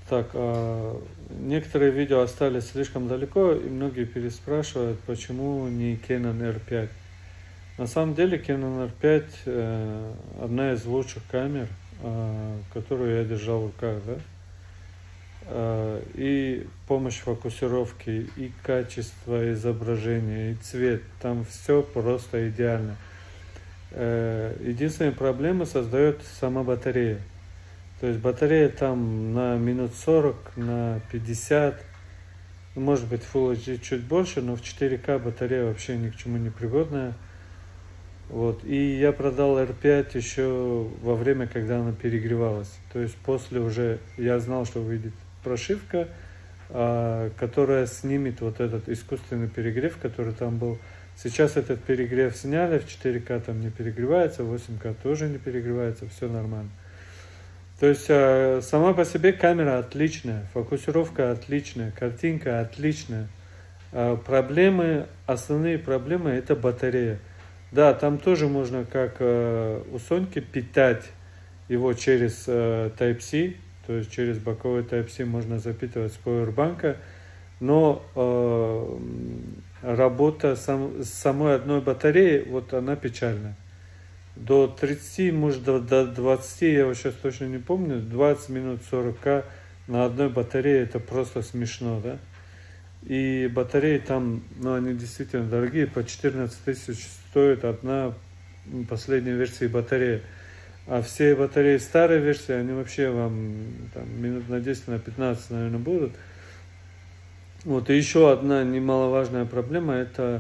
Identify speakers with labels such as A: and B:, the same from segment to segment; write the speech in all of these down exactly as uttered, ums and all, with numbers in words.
A: Так, а, некоторые видео остались слишком далеко, и многие переспрашивают, почему не Canon эр пять. На самом деле Canon эр пять э, одна из лучших камер, э, которую я держал в руках, да? Э, и помощь фокусировки, и качество изображения, и цвет, там все просто идеально. Э, единственная проблема создает сама батарея. То есть батарея там на минут сорок, на пятьдесят, может быть Full эйч ди чуть больше, но в четыре ка батарея вообще ни к чему не пригодная. Вот. И я продал эр пять еще во время, когда она перегревалась. То есть после уже я знал, что выйдет прошивка, а, которая снимет вот этот искусственный перегрев, который там был. Сейчас этот перегрев сняли, в четыре ка там не перегревается, в восемь ка тоже не перегревается, все нормально. То есть э, сама по себе камера отличная, фокусировка отличная, картинка отличная. Э, проблемы, основные проблемы это батарея. Да, там тоже можно, как э, у Соньки, питать его через э, Type-C, то есть через боковой Type-C можно запитывать с пауэрбанка, но э, работа сам, с самой одной батареей, вот она печальная. До тридцати, может до, до двадцати, я вот сейчас точно не помню, двадцать минут сорок ка на одной батарее, это просто смешно, да? И батареи там, ну они действительно дорогие, по четырнадцать тысяч стоит одна последняя версия батареи. А все батареи старой версии, они вообще вам там, минут на десять, на пятнадцать, наверное, будут. Вот, и еще одна немаловажная проблема, это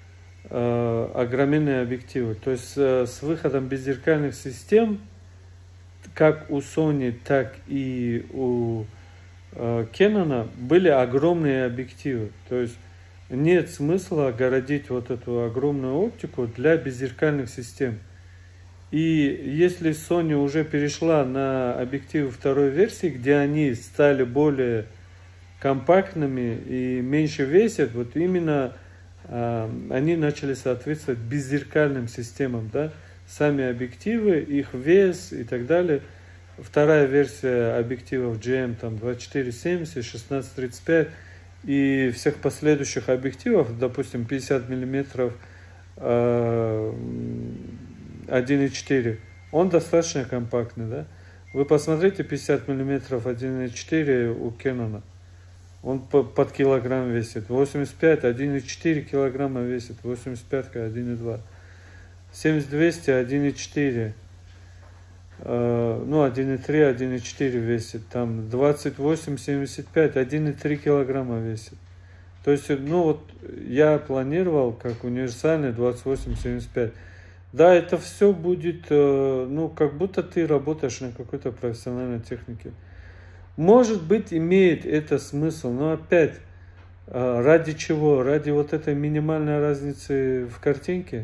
A: огроменные объективы. То есть с выходом беззеркальных систем, как у Sony, так и у Canon, были огромные объективы. То есть нет смысла огородить вот эту огромную оптику для беззеркальных систем. И если Sony уже перешла на объективы второй версии, где они стали более компактными и меньше весят, вот именно они начали соответствовать беззеркальным системам, да, сами объективы, их вес и так далее. Вторая версия объективов джи эм там двадцать четыре семьдесят, шестнадцать тридцать пять и всех последующих объективов, допустим, пятьдесят миллиметров один и четыре, он достаточно компактный, да. Вы посмотрите пятьдесят миллиметров один и четыре у Canon. Он под килограмм весит. восемьдесят пять, один и четыре килограмма весит. восемьдесят пять, один и два. семьдесят двести, один и четыре. Э, ну, один и три, один и четыре весит. Там двадцать восемь, семьдесят пять, один и три килограмма весит. То есть, ну вот, я планировал как универсальный двадцать восемь, семьдесят пять. Да, это все будет, э, ну, как будто ты работаешь на какой-то профессиональной технике. Может быть, имеет это смысл, но опять, ради чего? Ради вот этой минимальной разницы в картинке.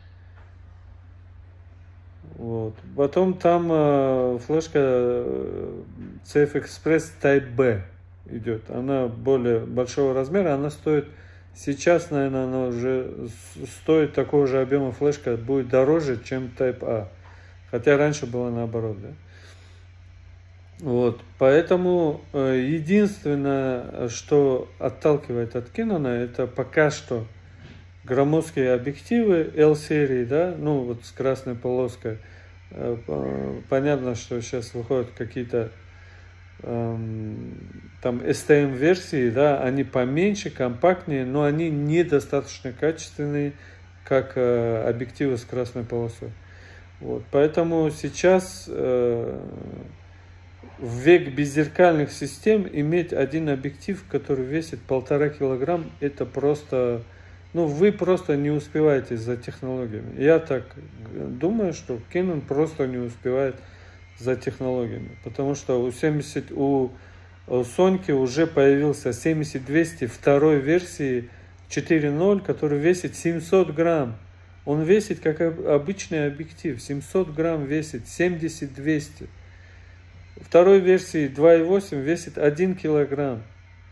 A: Вот. Потом там э, флешка си эф Express Type-B идет. Она более большого размера, она стоит, сейчас, наверное, она уже стоит такого же объема флешка, будет дороже, чем Type-A. Хотя раньше было наоборот, да? Вот, поэтому э, единственное, что отталкивает от Canon, это пока что громоздкие объективы L-серии, да, ну вот с красной полоской. Э, понятно, что сейчас выходят какие-то э, там эс ти эм-версии, да, они поменьше, компактнее, но они недостаточно качественные, как э, объективы с красной полосой. Вот, поэтому сейчас... Э, В век беззеркальных систем иметь один объектив, который весит полтора килограмм, это просто, ну, вы просто не успеваете за технологиями. Я так думаю, что Canon просто не успевает за технологиями, потому что у семьдесят, у, у Соньки уже появился семьдесят двести второй версии четыре ноль, который весит семьсот грамм. Он весит как обычный объектив, семьсот грамм весит, семьдесят двести. Второй версии два и восемь весит один килограмм.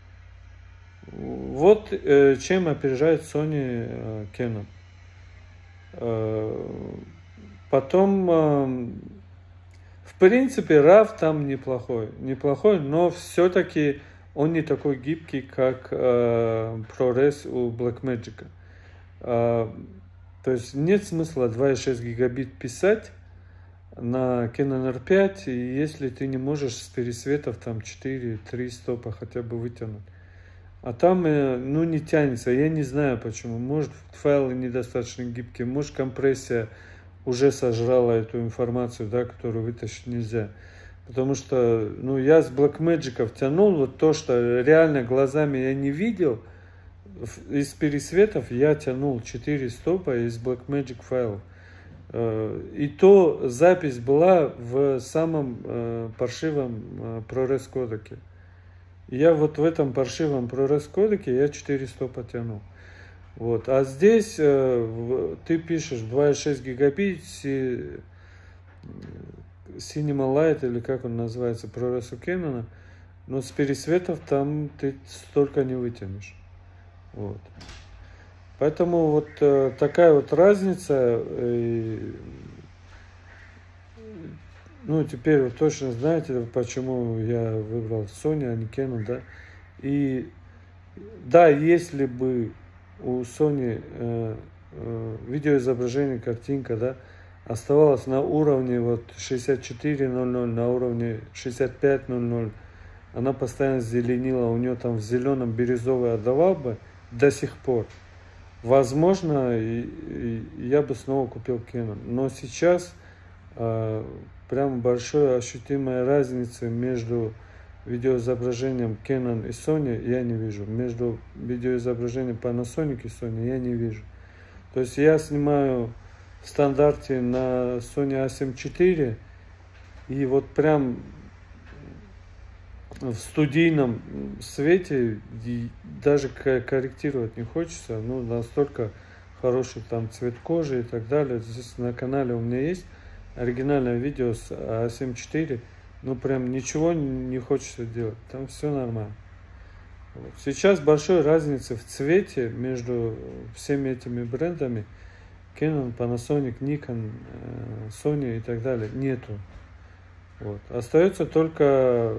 A: Вот э, чем опережает Sony э, Canon. Э, потом э, В принципе, рав там неплохой, неплохой, но все-таки он не такой гибкий, как э, ProRes у Blackmagic. Э, то есть нет смысла два и шесть гигабит писать на Canon эр пять, если ты не можешь с пересветов там четыре-три стопа хотя бы вытянуть. А там, ну, не тянется. Я не знаю почему. Может, файлы недостаточно гибкие, может, компрессия уже сожрала эту информацию, да, которую вытащить нельзя. Потому что, ну, я с Blackmagic тянул вот то, что реально глазами я не видел. Из пересветов я тянул четыре стопа из Blackmagic файлов. И то запись была в самом э, паршивом э, ProRes кодеке. Я вот в этом паршивом ProRes кодеке я четыре стопа тянул. Вот. А здесь э, в, ты пишешь два и шесть гигабит си, Cinema Light, или как он называется, ProRes у Canon, но с пересветов там ты столько не вытянешь. Вот. Поэтому вот э, такая вот разница. Э, ну, теперь вы точно знаете, почему я выбрал Sony, а не Canon, да. И да, если бы у Sony э, э, видеоизображение, картинка, да, оставалась на уровне вот шестьдесят четыре ноль ноль, на уровне шестьдесят пять ноль ноль, она постоянно зеленила, у нее там в зеленом бирюзовый отдавал бы до сих пор. Возможно, и, и я бы снова купил Canon. Но сейчас э, прям большой ощутимой разницы между видеоизображением Canon и Sony я не вижу. Между видеоизображением Panasonic и Sony я не вижу. То есть я снимаю в стандарте на Sony а семь четыре, и вот прям в студийном свете даже корректировать не хочется. Ну, настолько хороший там цвет кожи и так далее. Здесь на канале у меня есть оригинальное видео с а семь четыре. Ну, прям ничего не хочется делать. Там все нормально. Вот. Сейчас большой разницы в цвете между всеми этими брендами. Canon, Panasonic, Nikon, Sony и так далее нету. Вот. Остается только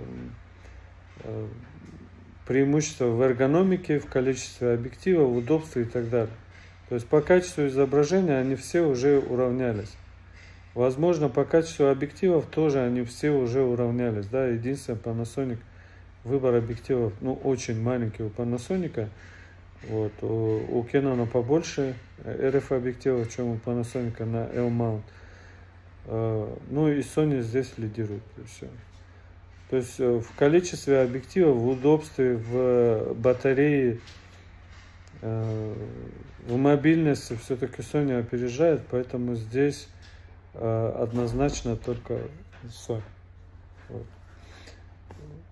A: преимущество в эргономике, в количестве объективов, в удобстве и так далее. То есть по качеству изображения они все уже уравнялись. Возможно, по качеству объективов тоже они все уже уравнялись. Да? Единственное, Panasonic, выбор объективов, ну, очень маленький у Panasonic. Вот. У, у Canon побольше эр эф объективов, чем у Panasonic на L-mount. Ну и Sony здесь лидирует. И все. То есть в количестве объективов, в удобстве, в батарее, в мобильности все-таки Sony опережает, поэтому здесь однозначно только Sony. Вот.